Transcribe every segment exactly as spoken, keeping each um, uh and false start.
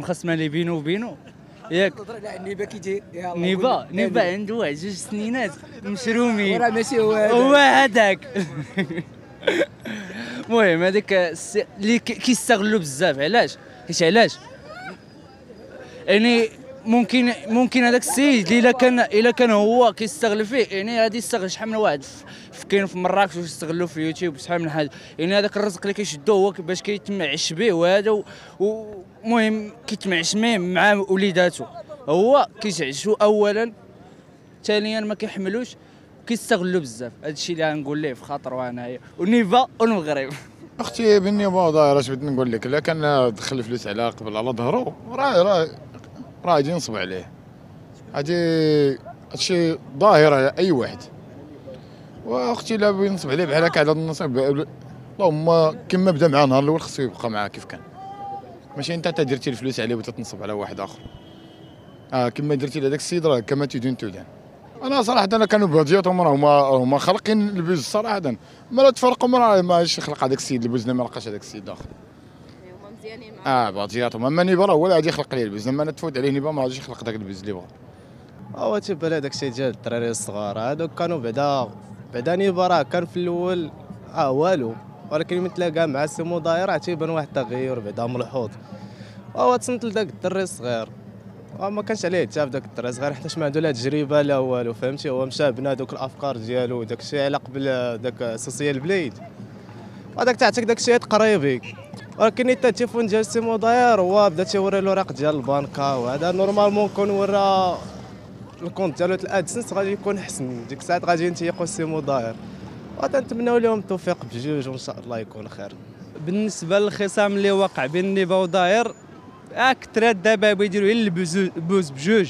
المخصمه اللي بينه وبينه ياك. تهضر على النيبه كي تي نيبه نيبه عنده واحد جوج سنينات مشرومين وراه ماشي هو هذا هو هذاك. المهم هذاك السي- اللي كي- كيستغلوا بزاف. علاش؟ حيت علاش يعني ممكن ممكن هذاك السيد اللي الا كان الا كان هو كيستغل فيه، يعني غادي يستغل شحال من واحد في- في كاين في مراكش ويستغلوا في اليوتيوب شحال من حاجه. يعني هذاك الرزق اللي كيشدوه هو باش كيتمعش به وهذا، ومهم كيتمعش به مع وليداتو. هو كيتعشوا اولا، ثانيا ما كيحملوش، كيستغلوا بزاف. هذا الشيء اللي غنقول ليه في خاطر انايا ونيفا والمغرب. اختي بالنيبه ظاهره اش بغيت نقول لك، الا كان دخل فلوس على قبل على ظهره راه راه راه غادي ينصب عليه. هادي هادشي ظاهر على اي واحد. واختي لا بغى ينصب عليه بحال هكا على هاد النصيب، اللهم كما بدا معاه النهار الاول خصو يبقى معاه كيف كان. ماشي انت تا درتي الفلوس عليه وتتنصب على واحد اخر. اه كما درتي لهذاك السيد راه كما تدين تدان. انا صراحه انا كانوا بهدياتهم راهما هما خالقين البوز صراحه، ما لا تفرقوا ما ماش خلق هذاك السيد البوز ما لقاش هذاك السيد اخر. هما مزيانين اه بهدياتهم، اما نيبا راه هو اللي غادي يخلق ليه البوز، لما تفوت عليه نيبا ما غاديش يخلق ذاك البوز اللي بغا. هو تيبان هذاك الشيء ديال الدراري الصغار هذوك كانوا بعدا بعدا نيبا راه كان في الاول اه والو، ولكن ملي تلاقى مع سمو داير تيبان واحد التغير بعدا ملحوظ. هو تصنت لذاك الدري الصغير ما كانش عليه حتى في ذاك الدري الصغير حيت ما عنده لا تجربه لا والو، فهمتي؟ هو مشى بنا دوك الافكار ديالو داك الشيء على قبل داك سوسيال بليد، هذاك تعطيك داك الشيء قريبي. ولكن حتى التليفون ديال سيمو داير هو بدا تيوري له الوراق ديال البنكه، وهذا نورمالمون كون ورا الكونت ديالو الادسنس غادي يكون حسن، ديك الساعات غادي نتيقوا سيمو داير. وتنتمناو لهم التوفيق بجوج وان شاء الله يكون خير. بالنسبه للخصام اللي وقع بين نيفا وداير، اكثر دابا بغا يديروا غير البوز بجوج.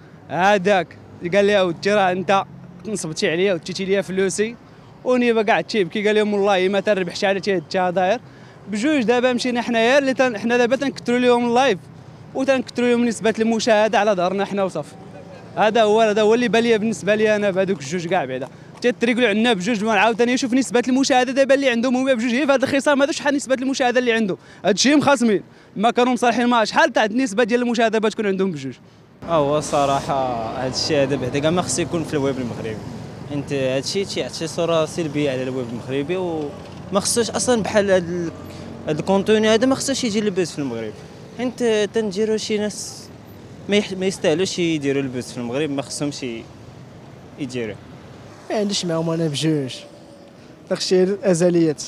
هذاك قال لي اودي راه انت نصبتي عليا وديتي ليا فلوسي، ونيفا قاعد تيبكي قال لهم والله ما تربحش على تي داير بجوج. دابا مشينا حنايا اللي تن... حنا دابا تنكثروا لهم اللايف وتنكثروا لهم نسبه المشاهده على ظهرنا حنا وصافي. هذا هو هذا هو اللي بان لي بالنسبه لي انا بهذوك الجوج كاع بعدا تيتريقلوا عندنا بجوج. ونعاود نشوف نسبه المشاهده دابا اللي عندهم هما بجوج، هي في هذا الخصام هذا شحال نسبه المشاهده اللي عنده. هذا الشيء مخاصمين ما كانوا مصالحين مع شحال تاع النسبه ديال المشاهده باش تكون عندهم بجوج. هو الصراحه هذا الشيء هذا بعدا كاع ما خصو يكون في الويب المغربي. انت هذا الشيء تيعطي صوره سلبيه على الويب المغربي، وما خصوش اصلا بحال هذا هذا الكونتوني هذا ما خصوش يجي لبس في المغرب. انت تنديروا شي ناس ما, يح... ما يستاهلوش يديروا البث في المغرب، ما خصهمش يديروا. ما عنديش معاهم انا بجوج، داكشي الازليات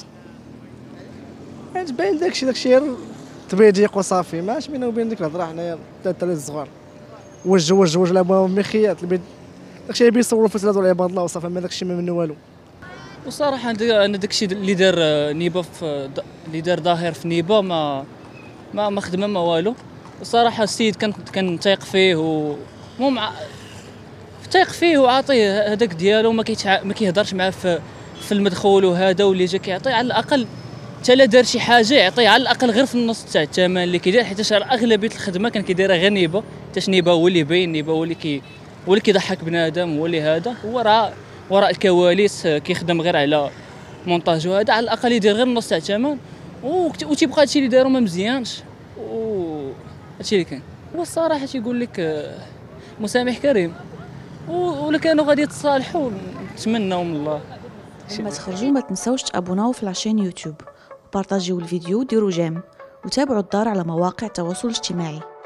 باين، داكشي داكشي تبيضيق وصافي، ماش بينه وبين ديك الهضره. حنايا الدراري الصغار وج وج وج لعبوا مخيات البيض، داكشي اللي بيصوروا في التلفزيون عباد الله وصافي، ما داكشي ما منه والو. وصراحه انا داكشي اللي دار نيبا في اللي دار ظاهر في نيبا ما ما ما خدمه ما والو. الصراحه السيد كان كان تايق فيه و مو تايق فيه وعاطيه هذاك ديالو، ما كيتع... ما كيهضرش معاه في في المدخول وهذا، واللي جا كيعطيه على الاقل حتى لا دار شي حاجه يعطيه على الاقل غير في النص تاع الثمن اللي كيدير، حيت اغلبيه الخدمه كان كيديرها غير نيبا. حيت نيبا هو اللي باين، نيبا هو اللي كي هو اللي كيضحك بنادم، هو اللي هذا هو راه وراء الكواليس كيخدم غير على مونتاج وهذا، على الاقل يدير غير النص تاع الثمن وتيبقى هادشي اللي دارو ما مزيانش. و هادشي اللي كاين هو الصراحه تيقول لك مسامح كريم، ولا كانوا غادي يتصالحوا نتمناو من الله. لما تخرجوا ما تنساوش تابوناو في لاشين يوتيوب وبارطاجيو الفيديو وديروا جيم وتابعوا الدار على مواقع التواصل الاجتماعي.